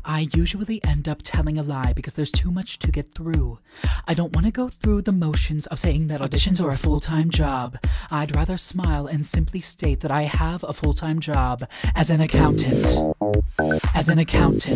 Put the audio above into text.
I usually end up telling a lie because there's too much to get through. I don't want to go through the motions of saying that auditions are a full-time job. I'd rather smile and simply state that I have a full-time job as an accountant. As an accountant.